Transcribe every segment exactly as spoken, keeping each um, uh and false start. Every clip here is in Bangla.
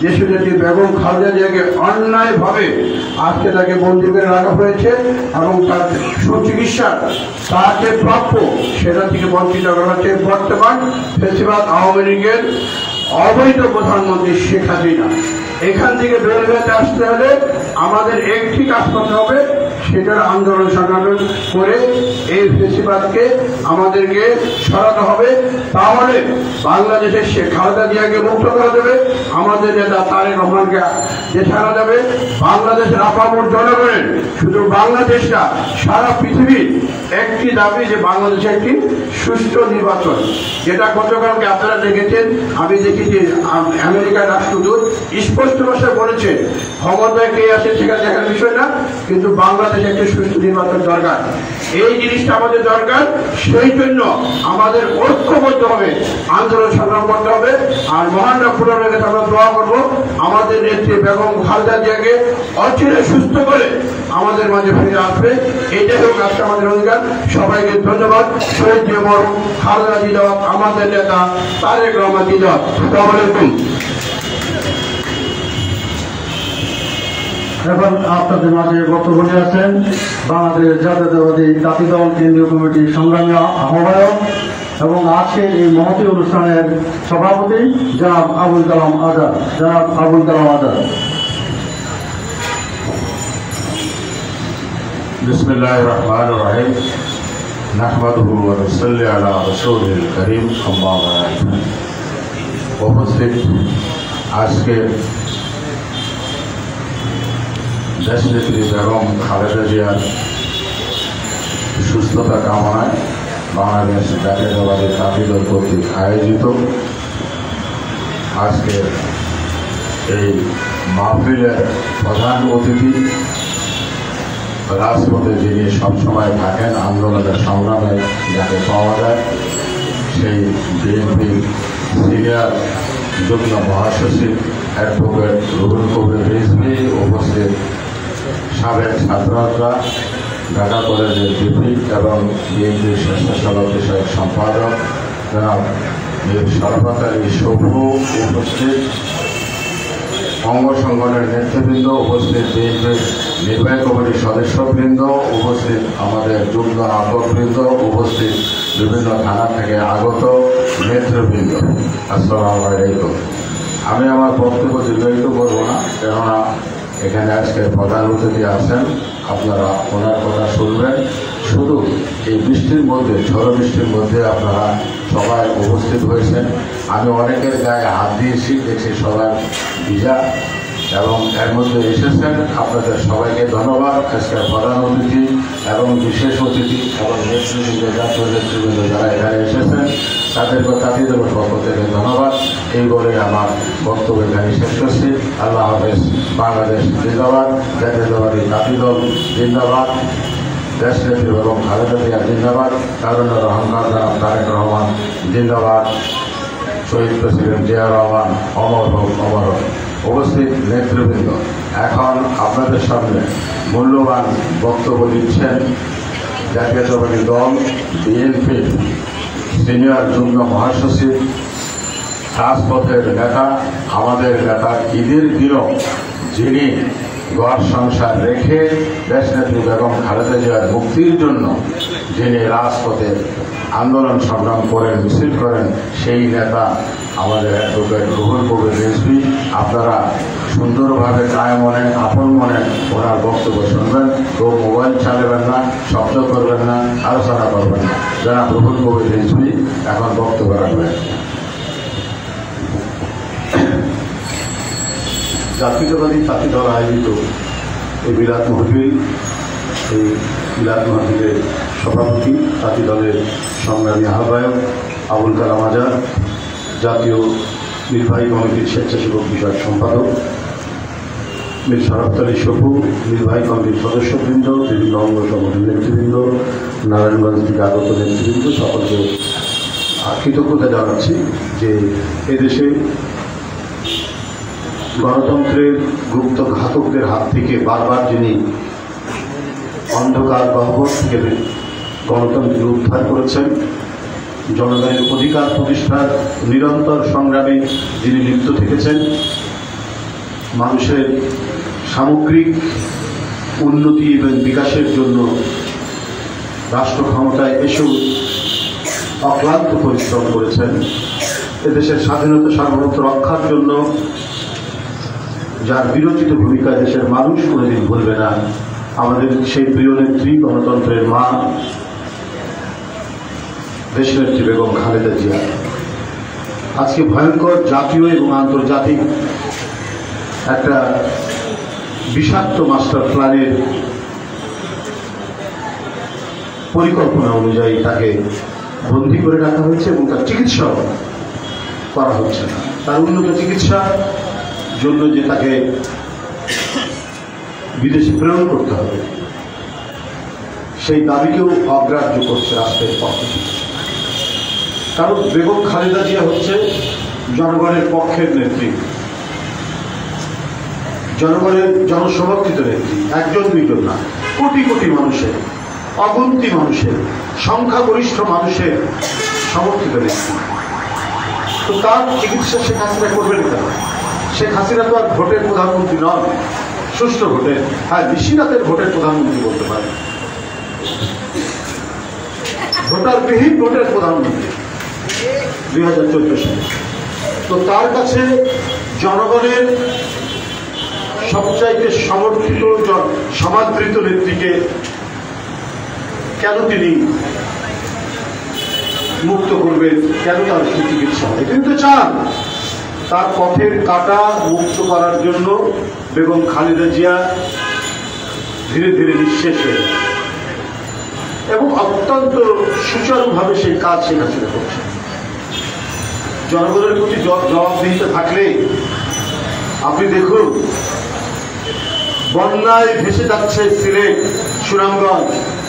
দেশনেত্রী বেগম খালেদা জিয়াকে অন্যায়ভাবে আজকে তাকে বন্দী করে রাখা হয়েছে এবং তার সুচিকিৎসা তার যে প্রাপ্য সেটা থেকে বঞ্চিত করা হচ্ছে বর্তমান ফেসিবাদ আওয়ামী লীগের অবৈধ প্রধানমন্ত্রী শেখ হাসিনা। এখান থেকে বের হয়ে আসতে হলে আমাদের একটি কাজ করতে হবে, সেটার আন্দোলন সংগ্রাম করে এই ফেসিবাদকে আমাদেরকে সরাতে হবে। তাহলে বাংলাদেশের শেখ খালেদা জিয়াকে মুক্ত করা যাবে, আমাদের নেতা তারেক রহমানকে দেশে আনা যাবে। বাংলাদেশের আপামর জনগণের শুধু বাংলাদেশ না, সারা পৃথিবীর একটি দাবি যে বাংলাদেশে একটি সুষ্ঠু নির্বাচন, যেটা গতকালকে আপনারা দেখেছেন। আমি দেখেছি আমেরিকার রাষ্ট্রদূত স্পষ্ট ভাষায় বলেছে ক্ষমতায় কে আসে সেটা দেখার বিষয় না, কিন্তু বাংলাদেশে একটি সুষ্ঠু নির্বাচন দরকার। এই জিনিসটা আমাদের দরকার, সেই জন্য আমাদের ঐক্যবদ্ধ হবে আন্দোলন সংগ্রাম করতে হবে। আর মহান রব্বুল আলামিনের কাছে আমরা দোয়া করবো আমাদের নেত্রী বেগম খালেদা জিয়াকে অচিরে সুস্থ করে আমাদের মাঝে ফিরে আসবে। এটাই হোক আজকে আমাদের অধিকার। সবাইকে ধন্যবাদ। শহীদ জিয়া খালেদা জিয়া আমাদের নেতা তারেক রহমান জিয়া। আসসালামু আলাইকুম। এখন আপনাদের মাঝে বক্তব্য নিয়ে আছেন বাংলাদেশ জাতীয়তাবাদী জাতীয় দল কেন্দ্রীয় কমিটির সংগ্রামী আহ্বায়ক এবং আজকের এই মহতী অনুষ্ঠানের সভাপতি জনাব আবুল কালাম আজাদ। জনাব আবুল কালাম আজাদ। বিসমিল্লাহির রহমানির রহিম। নাহমাদুহু ওয়া নুসাল্লি আলা রাসূলিল কারীম। আম্মা বা'দ। উপস্থিত আজকে দেশনেত্রী বেগম খালেদা জিয়ার সুস্থতা কামনায় বাংলাদেশ জাতীয়তাবাদী জাতীয় দল কর্তৃক আয়োজিত আজকে এই মাহফিলের প্রধান অতিথি, রাজপথে যিনি সবসময় থাকেন আন্দোলনের সংগ্রামে যাকে পাওয়া যায়, সেই বিএনপি সিনিয়র যুগ্ম মহাসচিব অ্যাডভোকেট রুহুল কবির রিজভী, উপস্থিত সাবেক ছাত্ররা, ঢাকা কলেজের ডিপি এবং বিএনপির স্বেচ্ছাসেবক বিষয়ক সম্পাদক জনাব মীর শরফত আলী সবু, উপস্থিত অঙ্গ সংগঠনের নেতৃবৃন্দ, উপস্থিত বিএনপির নির্বাহী কমিটির সদস্যবৃন্দ, উপস্থিত আমাদের যুগ্ম আহ্বায়কবৃন্দ, উপস্থিত বিভিন্ন থানা থেকে আগত নেতৃবৃন্দ, আসসালামু আলাইকুম। আমি আমার বক্তব্য দীর্ঘায়িত করব না, কেননা এখানে আজকে প্রধান অতিথি আছেন, আপনারা ওনার কথা শুনবেন। শুধু এই বৃষ্টির মধ্যে, ঝড় বৃষ্টির মধ্যে আপনারা সবাই উপস্থিত হয়েছেন। আমি অনেকের গায়ে হাত দিয়েছি, দেখছি সবাই ভিজা এবং এর মধ্যে এসেছেন। আপনাদের সবাইকে ধন্যবাদ। আজকের প্রধান অতিথি এবং বিশেষ অতিথি এবং নেতৃবৃন্দ, জাতীয় নেতৃবৃন্দ যারা এখানে এসেছেন তাদেরকে জাতীয় দলের পক্ষ থেকে ধন্যবাদ। এই বলে আমার বক্তব্য এখানে শেষ করছি। আল্লাহ হাফেজ। বাংলাদেশ জিন্দাবাদ, জাতীয়তাবাদী জাতীয় দল জিন্দাবাদ, দেশনেত্রী বেগম খালেদা জিয়া জিন্দাবাদ, তারুণ্যের অহংকার জনাব তারেক রহমান জিন্দাবাদ, শহীদ প্রেসিডেন্ট জিয়া রহমান অমর হোক, অমর হোক। উপস্থিত নেতৃবৃন্দ, এখন আপনাদের সামনে মূল্যবান বক্তব্য দিচ্ছেন জাতীয়তাবাদী দল বিএনপির সিনিয়র যুগ্ম মহাসচিব, রাজপথের নেতা, আমাদের নেতা ঈদের দিনও যিনি ঘর সংসার রেখে দেশনেত্রী বেগম খালেদা জিয়ার মুক্তির জন্য যিনি রাজপথে আন্দোলন সংগ্রাম করেন, মিছিল করেন, সেই নেতা আমাদের অ্যাডভোকেট রুহুল কবির রিজভী। আপনারা সুন্দরভাবে কায় মনে, আপন মনে ওনার বক্তব্য শুনবেন। কেউ মোবাইল চালাবেন না, শব্দ করবেন না, আলোচনা করবেন না। জনাব রুহুল কবির রিজভী এখন বক্তব্য রাখবেন। জাতীয়তাবাদী জাতীয় দল আয়োজিত এই মিলাদ মাহফিল, এই মিলাদ মাহফিলের সভাপতি, জাতীয় দলের সংগ্রামী আহ্বায়ক আবুল কালাম আজাদ, জাতীয় নির্বাহী কমিটির স্বেচ্ছাসেবক বিষয়ক সম্পাদক মীর শরফত আলী সবু, নির্বাহী কমিটির সদস্যবৃন্দ, বিভিন্ন অঙ্গ সংগঠনের নেতৃবৃন্দ, নারায়ণগঞ্জ থেকে আগত নেতৃবৃন্দ, সকলকে কৃতজ্ঞতা জানাচ্ছি যে এদেশে গণতন্ত্রের গুপ্ত ঘাতকদের হাত থেকে বারবার যিনি অন্ধকার গহ্বর থেকে গণতন্ত্র উদ্ধার করেছেন, জনগণের অধিকার প্রতিষ্ঠার নিরন্তর সংগ্রামে যিনি লিপ্ত থেকেছেন, মানুষের সামগ্রিক উন্নতি এবং বিকাশের জন্য রাষ্ট্র ক্ষমতায় এসেও অক্লান্ত পরিশ্রম করেছেন। এদেশের স্বাধীনতা সার্বভৌমত্ব রক্ষার জন্য যার বিরোচিত ভূমিকা দেশের মানুষ কোনোদিন ভুলবে না। আমাদের সেই প্রিয় নেত্রী, গণতন্ত্রের মা, দেশনেত্রী বেগম খালেদা জিয়া আজকে ভয়ঙ্কর জাতীয় এবং আন্তর্জাতিক একটা বিষাক্ত মাস্টার প্ল্যানের পরিকল্পনা অনুযায়ী তাকে বন্দী করে রাখা হয়েছে এবং তার চিকিৎসা করা হচ্ছে না। তার উন্নত চিকিৎসার জন্য যে তাকে বিদেশে প্রেরণ করতে হবে সেই দাবিকেও অগ্রাহ্য করছে রাষ্ট্রের পক্ষ থেকে। কারণ বেগম খালেদা জিয়া হচ্ছে জনগণের পক্ষের নেত্রী, জনগণের জনসমর্থিত নেত্রী। একজন দুইজন না, কোটি কোটি মানুষের, অগুন্তি মানুষের, সংখ্যাগরিষ্ঠ মানুষের সমর্থিত নেত্রী। তো তার চিকিৎসা শেখ হাসিনা করবেন কেন? শেখ হাসিনা তো আর ভোটের প্রধানমন্ত্রী নন, সুষ্ঠু ভোটের, হ্যাঁ নিশিরাতের ভোটের প্রধানমন্ত্রী বলতে পারে, ভোটারবিহীন ভোটের প্রধানমন্ত্রী দুই হাজার চোদ্দ সালে। তো তার কাছে জনগণের সবচাইতে সমর্থিত সমাদৃত নেত্রীকে কেন তিনি মুক্ত করবেন, কেন তার সুচিকিৎসা হবে? তিনি তো চান তার পথের কাঁটা মুক্ত করার জন্য বেগম খালেদা জিয়া ধীরে ধীরে নিঃশেষ হয়ে যায় এবং অত্যন্ত সুচারুভাবে সেই কাজ শেখ হাসিনা করছে। জনগণের প্রতি জবাবদিহিতা থাকলে আপনি দেখুন, বন্যায় ভেসে যাচ্ছে সিলেট, সুনামগঞ্জ,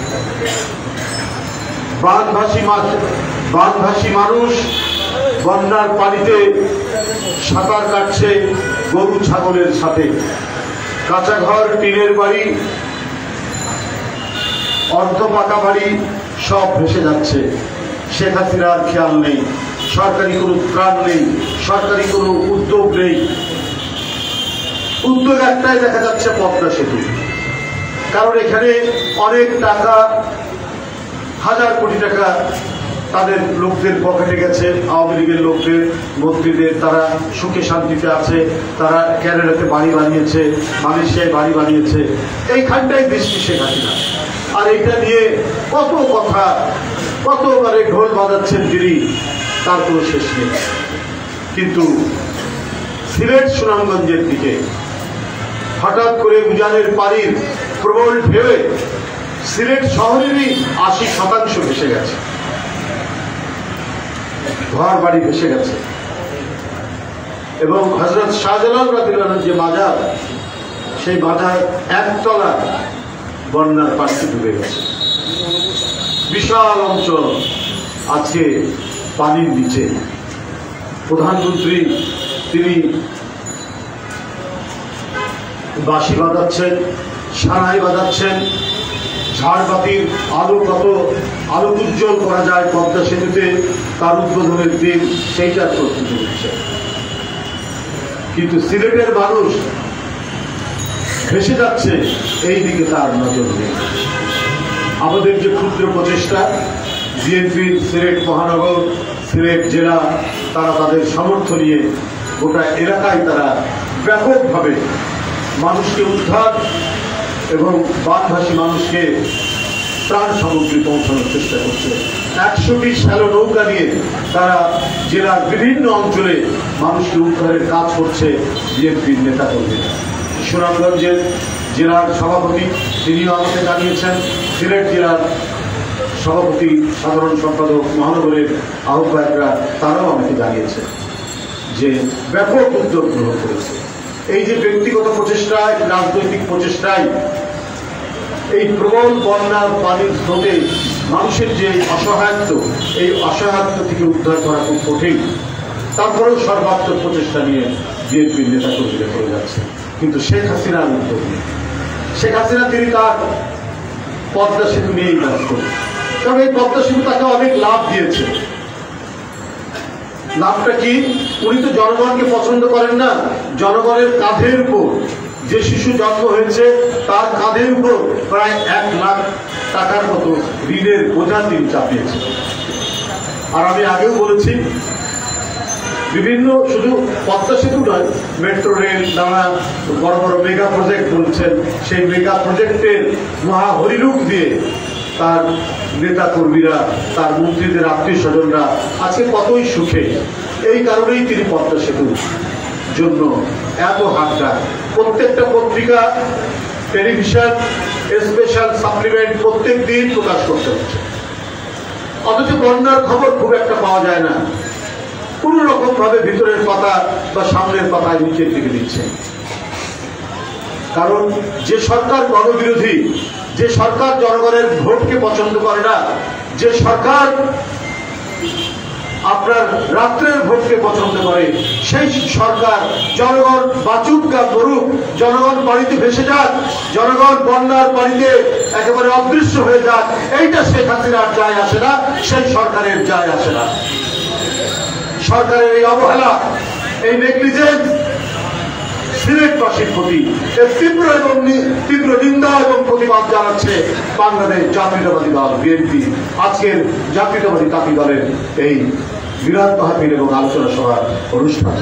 বানভাসী মাছ বানভাসী মানুষ বন্যার পানিতে সাঁতার কাটছে গরু ছাগলের সাথে। কাঁচা ঘর, টিনের বাড়ি, অর্ধ পাকা বাড়ি সব ভেসে যাচ্ছে। শেখ হাসিনার খেয়াল নেই, সরকারি কোনো ত্রাণ নেই, সরকারি কোনো উদ্যোগ নেই। উদ্যোগ একটাই দেখা যাচ্ছে, পদ্মা সেতু। কারণ এখানে অনেক টাকা, হাজার কোটি টাকা তাদের লোকদের পকেটে গেছে, আওয়ামী লীগের লোকদের, মন্ত্রীদের। তারা সুখে শান্তিতে আছে, তারা ক্যানাডাতে বাড়ি বানিয়েছে, মালয়েশিয়ায় বাড়ি বানিয়েছে। এইখানটাই দৃষ্টি শেখ হাসিনা। আর এইটা নিয়ে কত কথা, কতবারে ঢোল বাজাচ্ছেন তিনি, তার কোনো শেষ নেই। কিন্তু সিলেট সুনামগঞ্জের দিকে হঠাৎ করে উজানের পানির প্রবল ঢেউয়ে সিলেট শহরেরই আশি শতাংশ ভেসে গেছে, ঘর বাড়ি ভেসে গেছে। এবং হযরত শাহজালাল রাদিয়াল্লাহু আনহু যে মাজার, সেই মাজার একতলা বন্যার পানিতে ডুবে গেছে। বিশাল অঞ্চল আছে পানির নিচে। প্রধানমন্ত্রী তিনি বাঁশি বাজাচ্ছেন, সানাই বাজাচ্ছেন, ঝাড়বাতির আলো কত আলো উজ্জ্বল করা যায় পদ্মা সেতুতে, তার উদ্বোধনের দিন সেইটার প্রস্তুতি নিচ্ছে। কিন্তু সিলেটের মানুষ ভেসে যাচ্ছে, এই দিকে তার নজর নেই। আমাদের যে ক্ষুদ্র প্রচেষ্টা, বিএনপি সিলেট মহানগর, সিলেট জেলা, তারা তাদের সামর্থ্য নিয়ে গোটা এলাকায় তারা ব্যাপকভাবে মানুষকে উদ্ধার এবং বানভাসী মানুষকে ত্রাণ সামগ্রী পৌঁছানোর চেষ্টা করছে। একশোটি শ্যালো নৌকা নিয়ে তারা জেলার বিভিন্ন অঞ্চলে মানুষকে উদ্ধারের কাজ করছে বিএনপির নেতাকর্মীরা। সুনামগঞ্জের জেলার সভাপতি তিনিও আমাকে জানিয়েছেন, সিলেট জেলার সভাপতি, সাধারণ সম্পাদক, মহানগরের আহ্বায়করা তারাও আমাকে জানিয়েছেন যে ব্যাপক উদ্যোগ গ্রহণ করেছে। এই যে ব্যক্তিগত প্রচেষ্টায়, রাজনৈতিক প্রচেষ্টায় এই প্রবল বন্যার পানির স্রোতে মানুষের যে অসহায়ত্ব, এই অসহায়ত্ব থেকে উদ্ধার করা খুব কঠিন। তারপরেও সর্বাত্মক প্রচেষ্টা নিয়ে বিএনপির নেতাকর্মীরা করে যাচ্ছে। কিন্তু শেখ হাসিনার উদ্যোগ নেই। শেখ হাসিনা তিনি তার পদ্মা সেতু নিয়েই ব্যস্ত, কারণ এই পদ্মা সেতু তাকে অনেক লাভ দিয়েছে। লাভটা কি? উনি তো জনগণকে পছন্দ করেন না। জনগণের কাঁধের উপর যে শিশু জন্ম হয়েছে তার কাঁধের উপর প্রায় এক লাখ টাকার মতো ঋণের বোঝা তিনি চাপিয়েছেন। আর আমি আগেও বলেছি, বিভিন্ন শুধু পদ্মা সেতু নয়, মেট্রো রেল, নানা বড় বড় মেগা প্রজেক্ট বলছেন, সেই মেগা প্রজেক্টের মহা হরিরূপ দিয়ে তার নেতা কর্মীরা, তার মন্ত্রীদের আত্মীয় স্বজনরা আজকে কতই সুখে। এই কারণেই তিনি পদ্মা সেতুর জন্য এত হাতটা। প্রত্যেকটা পত্রিকা, টেলিভিশন, স্পেশাল সাপ্লিমেন্ট প্রত্যেক দিন প্রকাশ করতে হচ্ছে, অথচ বন্যার খবর খুব একটা পাওয়া যায় না। কোন রকম ভাবে ভিতরের কথা বা সামনের কথা নিচের দিকে দিচ্ছে। কারণ যে সরকার গণবিরোধী, যে সরকার জনগণের ভোটকে পছন্দ করে না, যে সরকার আপনার রাত্রের ভোটকে পছন্দ করে, সেই সরকার জনগণ বাঁচুক বা মরুক, জনগণ পানিতে ভেসে যাক, জনগণ বন্যার পানিতে একেবারে অদৃশ্য হয়ে যাক, এইটা শেখ হাসিনার যায় আসে না, সেই সরকারের যায় আসে না। সরকারের এই অবহেলা, এই নেগলিজেন্স সিলেটবাসীর প্রতি তীব্র এবং তীব্র নিন্দা এবং প্রতিবাদ জানাচ্ছে বাংলাদেশ জাতীয়তাবাদী দল বিএনপি। আজকের জাতীয়তাবাদী তাঁতি দলের এই বিরাট মাহফিল এবং আলোচনা সভার অনুষ্ঠান।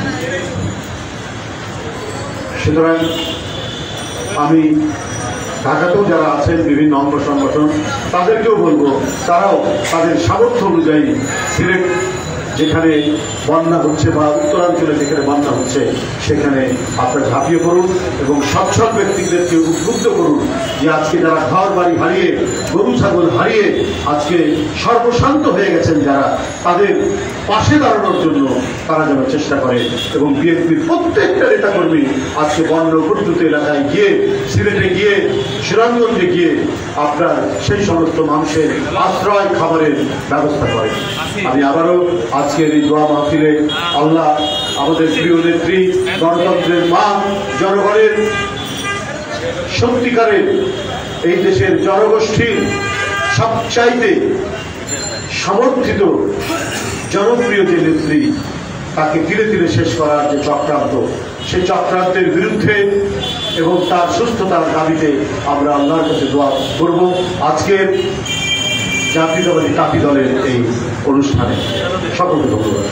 সুতরাং আমি ঢাকাতেও যারা আছেন বিভিন্ন অঙ্গ সংগঠন, তাদেরকেও বলবো, তারাও তাদের সামর্থ্য অনুযায়ী সিলেট যেখানে বন্যা হচ্ছে বা উত্তরাঞ্চলে যেখানে বন্যা হচ্ছে সেখানে আপনারা ঝাঁপিয়ে পড়ুন এবং সচ্ছল ব্যক্তিদেরকে উদ্বুদ্ধ করুন যে আজকে যারা ঘর বাড়ি হারিয়ে, গরু ছাগল হারিয়ে আজকে সর্বশান্ত হয়ে গেছেন, যারা তাদের পাশে দাঁড়ানোর জন্য তারা যেন চেষ্টা করে। এবং বিএনপির প্রত্যেকটা নেতাকর্মী আজকে বন্যা উপদ্রুত এলাকায় গিয়ে, সিলেটে গিয়ে, সুনামগঞ্জে গিয়ে আপনার সেই সমস্ত মানুষের আশ্রয় খাবারের ব্যবস্থা করে। আমি আবারও আজকের এই দোয়া মাহফিলে আল্লাহ আমাদের প্রিয় নেত্রী, গণতন্ত্রের মা, জনগণের সত্যিকারের এই দেশের জনগোষ্ঠীর সবচাইতে সমর্থিত জনপ্রিয় যে নেত্রী, তাকে ধীরে ধীরে শেষ করার যে চক্রান্ত, সেই চক্রান্তের বিরুদ্ধে এবং তার সুস্থতার দাবিতে আমরা আল্লাহর কাছে দোয়া করব। আজকের জাতীয়তাবাদী তাঁতি দলের এই অনুষ্ঠানে সকলকে ধন্যবাদ।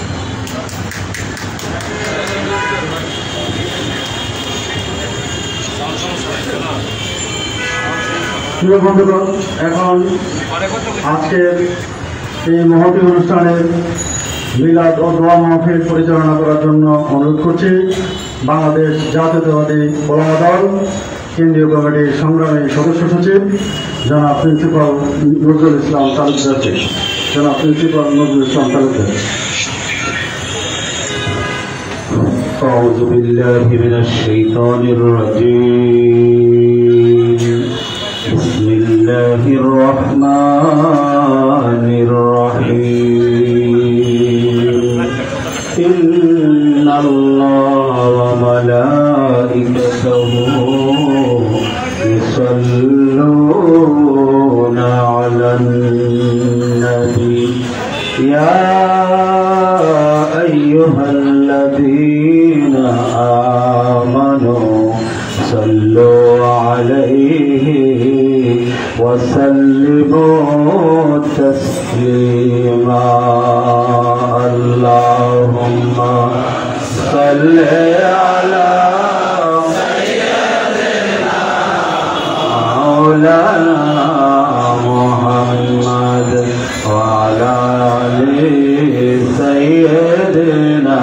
প্রিয় বন্ধুগণ, এখন আজকের এই মহতী অনুষ্ঠানের মিলাদ ও দোয়া মাহফিল পরিচালনা করার জন্য অনুরোধ করছি বাংলাদেশ জাতীয়তাবাদী ওলামা দল কেন্দ্রীয় কমিটির সংগ্রামী সদস্য সচিব জনাব প্রিন্সিপাল নজরুল ইসলাম তালুকদারকে। জনাব প্রিন্সিপাল নজরুল ইসলাম তালুকদার। أعوذ بالله من الشيطان الرجيم. بسم الله الرحمن الرحيم. إن الله وملائكته يصلون على النبي يا أيها الذين آمنوا صلوا عليه وسلموا تسليما. اللهم صل على سيدنا مولانا محمد وعلى آل سيدنا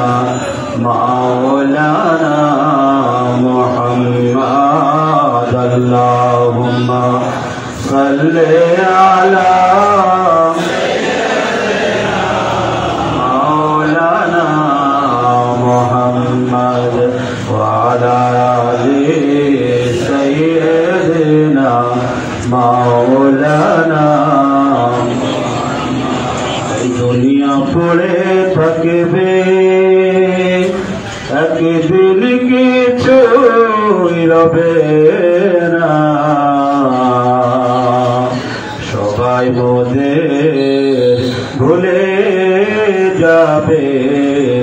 مولانا محمد. اللهم صل على سيدنا مولانا محمد وعلى آل سيدنا مولانا. দুনিয়া পড়ে থাকবে একদিন কিছু রবে না, সবাই মোদের ভুলে যাবে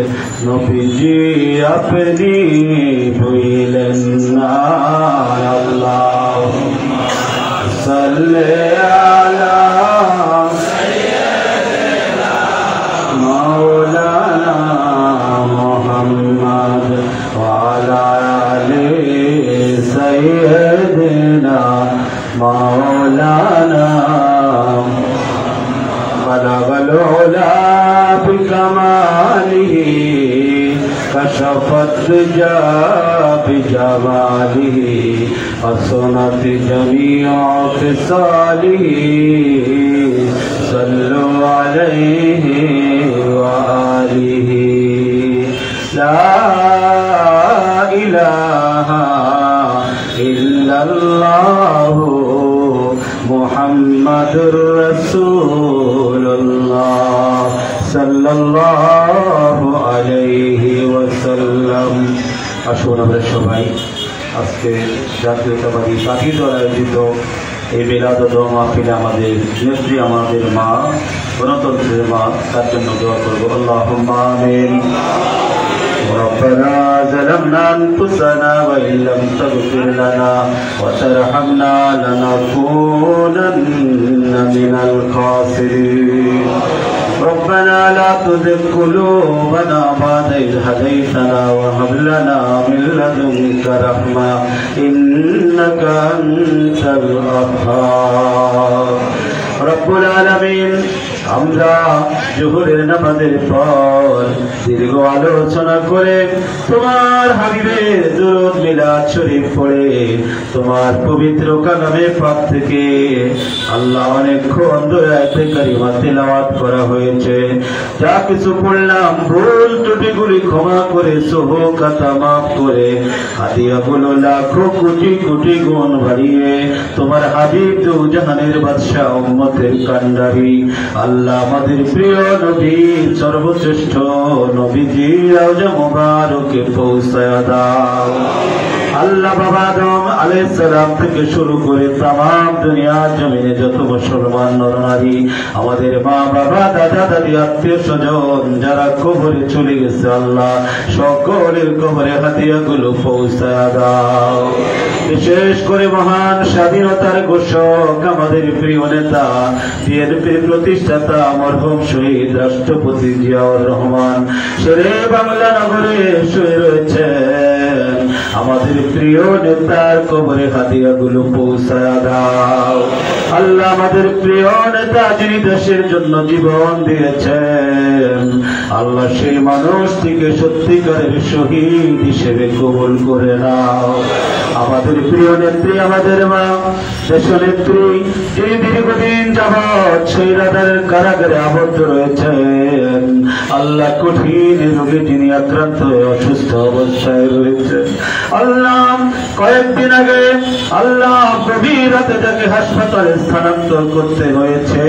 আপনি ভুলেন না আল্লাহুম্মা সাল্লি আলা সাইয়্যিদিনা মাওলানা মুহাম্মদ ওয়া আলা আলি সাইয়্যিদিনা مولانا بلغ العلا بكماله كشف الدجى بجماله حسنت جميع خصاله صلوا عليه وآله لا إله إلا الله মুহাম্মাদুর রাসূলুল্লাহ সাল্লাল্লাহু আলাইহি ওয়াসাল্লাম। আসুন আমরা সবাই আজকে জাতীয়তাবাদী পার্টি দ্বারা আয়োজিত এই মিলাদ ও দোয়া মাহফিলে আমাদের নেত্রী আমাদের মা গণতন্ত্রের মা তার জন্য দোয়া করবো। আল্লাহুম্মা আমিন। ربنا ظلمنا أنفسنا وإن لم تغفر لنا وترحمنا لنكونن من الخاسرين ربنا لا تزغ قلوبنا بعد إذ هديتنا وهب لنا من لدنك رحمة إنك أنت الوهاب رب العالمين। আমরা জোহরের নামাজের পর দীর্ঘ আলোচনা করে তোমার হাবিবের দুরূদ মিলাদ শরীফ পড়ে তোমার পবিত্র কালামে পাক থেকে আল্লাহ অনেকক্ষণ ধরে আয়াতে কারিমা তেলাওয়াত করা হয়েছে। যা কিছু পড়লাম ভুল ত্রুটিগুলি ক্ষমা করে সহকাতা মাফ করে হাদিয়াগুলো লাখো কোটি কোটি গুণ বাড়িয়ে তোমার হাবিব দু জাহানের বাদশা উম্মতের কান্ডারি আল্লাহ আমাদের প্রিয় নবী সর্বশ্রেষ্ঠ নবীজি রওজা মুবারকে পৌঁছায়া দাও। আল্লাহ বাবা আদম আলাইহিস সালাম থেকে শুরু করে तमाम দুনিয়া জমিনে যত মুসলমান নরনারী আমাদের মা বাবা দাদা দাদি আত্মীয় স্বজন যারা কবরে চলে গেছে আল্লাহ সকলের কবরে হাদিয়াগুলো পৌঁছায়া দাও। বিশেষ করে মহান স্বাধীনতার ঘোষক আমাদের প্রিয় নেতা বিএনপির প্রতিষ্ঠাতা মরহুম শহীদ রাষ্ট্রপতি জিয়াউর রহমান শেরে বাংলা নগরে শুয়ে রয়েছেন। আমাদের প্রিয় নেতার কবরে হাদিয়াগুলো পৌঁছায়া দাও। আল্লাহ আমাদের প্রিয় নেতা যিনি দেশের জন্য জীবন দিয়েছেন আল্লাহ সেই মানুষটিকে সত্যিকারের শহীদ হিসেবে কবুল করে নাও। আমাদের প্রিয় নেত্রী আমাদের মা দেশনেত্রী যিনি দীর্ঘদিন যাবৎ স্বৈরাচারের কারাগারে আবদ্ধ রয়েছেন আল্লাহ কঠিন রোগে যিনি আক্রান্ত হয়ে অসুস্থ অবস্থায় রয়েছেন আল্লাহ কয়েকদিন আগে আল্লাহ গভীর রাতে তাকে হাসপাতালে স্থানান্তর করতে হয়েছে।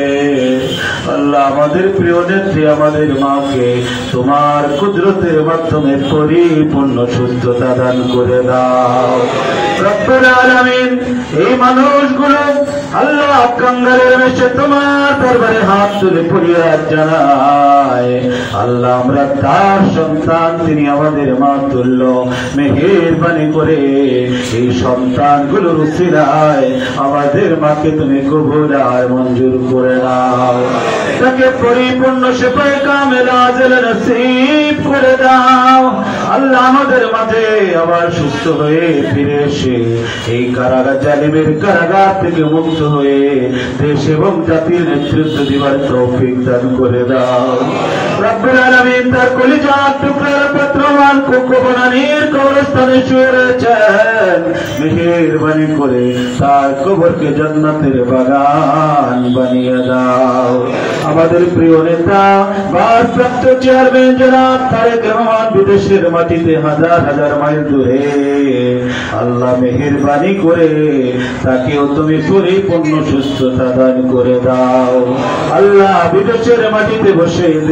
আল্লাহ আমাদের প্রিয় নেত্রী আমাদের মাকে তোমার কুদরতের মাধ্যমে পরিপূর্ণ সুস্থতা দান করে দাও। রব্বুল আলামিন এই মানুষগুলো আল্লাহ কাঙ্গালের বেশে তোমার দরবারে হাত তুলে ফরিয়াদ জানায় আল্লাহ আমরা তার সন্তান তিনি আমাদের মা তুল্য মেহেরবানি করে এই সন্তানগুলোর উসিলায় আমাদের মাকে তুমি কবুল আর মঞ্জুর করে নাও। তাকে পরিপূর্ণ শিফায়ে কামিলা আজল নসিব করে দাও। আল্লাহ আমাদের মাঝে আবার সুস্থ হয়ে ফিরে এসে এই কারাগার জালিমের কারাগার থেকে মুক্ত হয়ে দেশ এবং জাতির নেতৃত্ব দিবার তৌফিক দান করে দাও। রব্বুল আলামিন তার কলিজার টুকরার পুত্রমান কুকুবনানির কবরস্থানে শুয়ে রয়েছেন মেহেরবানি করে তার কবরকে জান্নাতের বাগান বানিয়ে দাও। আমাদের প্রিয় নেতা ভারপ্রাপ্ত চেয়ারম্যান জনাব তারেক রহমান বিদেশের মাটিতে হাজার হাজার মাইল দূরে আল্লাহ মেহেরবানি করে তাকেও তুমি পরিপূর্ণ সুস্থতা দান করে দাও। আল্লাহ বিদেশের মাটিতে বসে দেশ এবং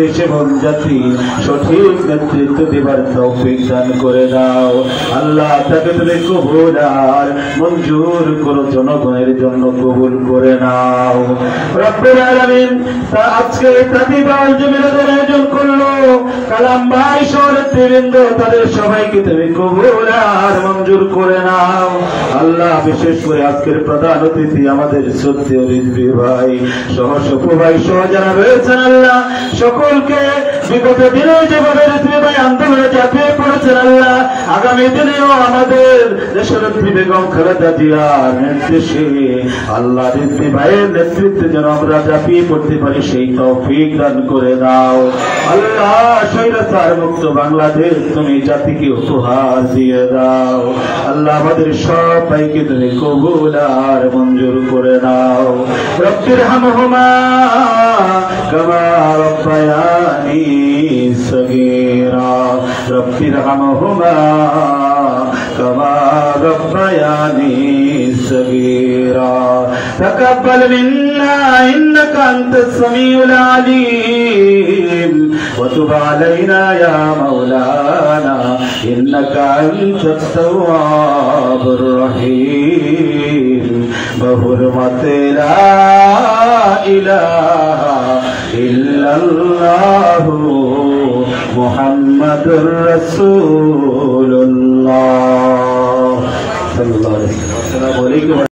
বেগম জাতি সঠিক নেতৃত্ব দেবার তৌফিক দান করে দাও আল্লাহ তাকে তুমি কবুল আর মঞ্জুর করো জনগণের জন্য কবুল করে নাও রব্বুল আলামিন তা আজকে তাতিবাল জমিরদের আয়োজন করলো কালাম ভাই সহনেতৃবৃন্দ তাদের সবাইকে তুমি কবুল আর মঞ্জুর করে নাও আল্লাহ বিশেষ করে আজকের প্রধান অতিথি আমাদের শ্রদ্ধেয় রিজভী ভাই সহ সপু ভাই সহ যারা রয়েছেন আল্লাহ সকলকে বিগত দিনে যেভাবে রিজভী ভাই আন্দোলনে ঝাঁপিয়ে পড়েছেন আল্লাহ আগামী দিনেও আমাদের দেশনেত্রী বেগম খালেদা জিয়ার নির্দেশে আল্লাহ রিজভী ভাইয়ের নেতৃত্বে যেন আমরা ঝাঁপিয়ে পড়তে পারি সেই তৌফিক দান করে দাও আল্লাহ স্বৈরাচার মুক্ত বাংলাদেশ তুমি জাতিকে উপহার দিয়ে দাও আল্লাহ আমাদের সবাইকে তুমি কবুল আর মঞ্জুর করে নাও রব্বির হামহুমা কামা রব্বায়ানি সগীরা রব্বির হামহুমা কামা রব্বায়ানি সগীরা تقبل منا إنك أنت السميع العليم وتب علينا يا مولانا إنك أنت التواب الرحيم بحرمة لا إله إلا الله محمد رسول الله صلى الله عليه وسلم. السلام عليكم.